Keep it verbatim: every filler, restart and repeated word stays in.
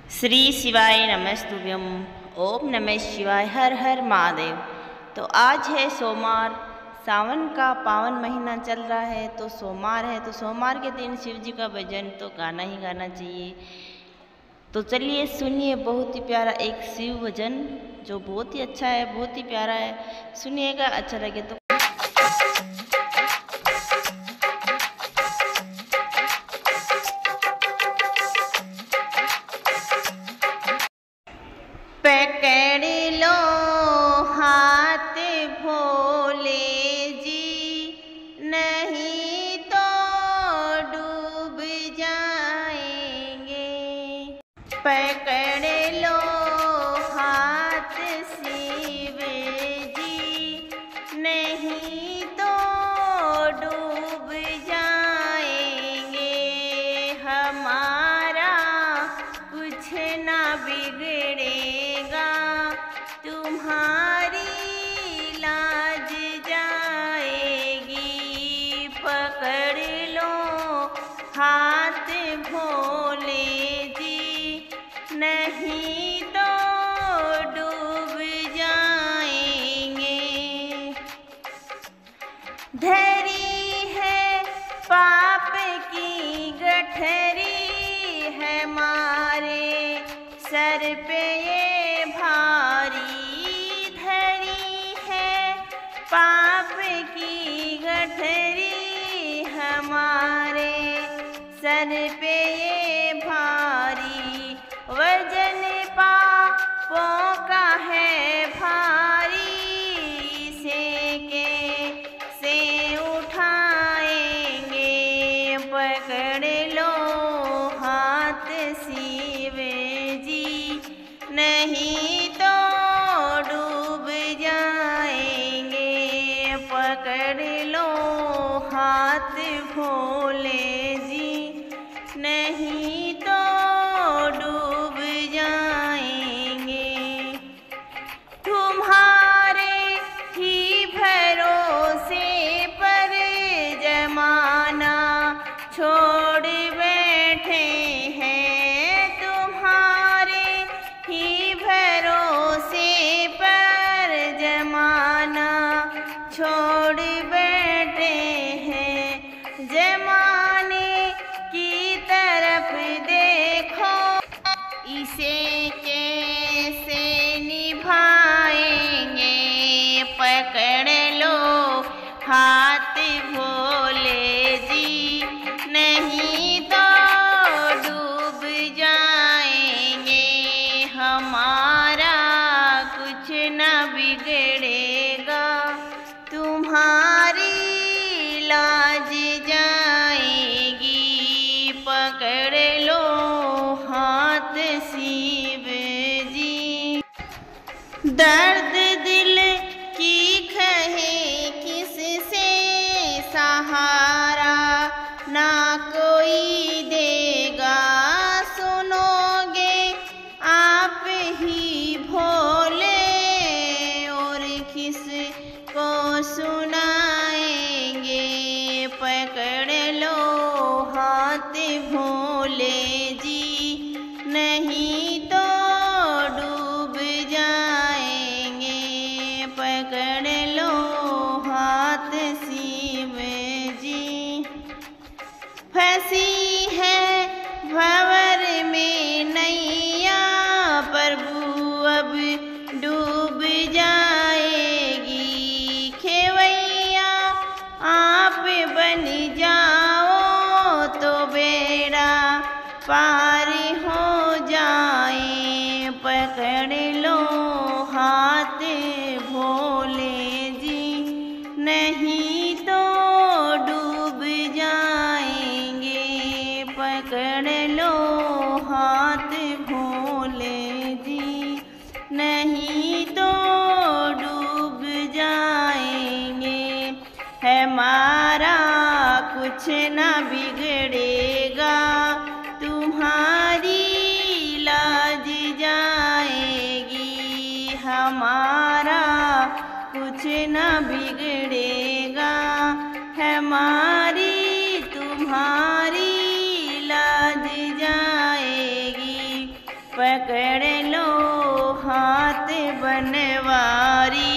श्री शिवाय नमस्तुभ्यम। ओम नमः शिवाय। हर हर महादेव। तो आज है सोमवार, सावन का पावन महीना चल रहा है, तो सोमवार है, तो सोमवार के दिन शिव जी का भजन तो गाना ही गाना चाहिए। तो चलिए सुनिए बहुत ही प्यारा एक शिव भजन जो बहुत ही अच्छा है, बहुत ही प्यारा है। सुनिएगा, अच्छा लगे तो। पकड़ लो हाथ भोले जी, नहीं तो डूब जाएंगे। पकड़ लो हाथ शिव जी, नहीं तो डूब जाएंगे। हमारा कुछ ना बिगड़ेगा, तुम्हारी लाज जाएगी। पकड़ लो हाथ भोले जी, नहीं तो डूब जाएंगे। धरी है पाप की गठरी है मारे सर पे ये भारी। धरी है पाप की गठरी हमारे सर पे ये भारी। वजन पापों का है भारी, से के से उठाएंगे। पकड़ लो हाथ शिव जी, नहीं तो डूब जाएंगे। पकड़ लो हाथ भोले जी, नहीं तो डूब जाएंगे। तुम्हारे ही भरोसे पर जमाना छोड़ बैठे हैं। तुम्हारे ही भरोसे पर जमाना छोड़ बैठे हैं। जमाने की तरफ देखो, इसे कैसे निभाएंगे। पकड़ लो हाथ भोले जी, नहीं तो डूब जाएंगे। हमारा कुछ न बिगड़ेगा, तुम्हारी लाज जाएगी। पकड़ लो हाथ शिव जी। दर्द दिल की कहे किससे सहारा, ना कोई देगा। सुनोगे आप ही भोले, और किस को सुनाएंगे। पकड़ लो हाथ भोले जी, नहीं तो डूब जाएंगे। पकड़ लो हाथ शिव जी। फंसी है भंवर में नैया, प्रभु अब डूब जाएगी। खेवैया आप बन जाओ, तो बेड़ा पार हो जाए। पकड़ लो हाथ भोले जी, नहीं तो डूब जाएंगे। पकड़ लो हाथ भोले जी, नहीं तो डूब जाएंगे। हमारा कुछ ना बिगड़ेगा, तुम्हारी लाज जाएगी। हमारा पकड़ लो हाथ बनवारी,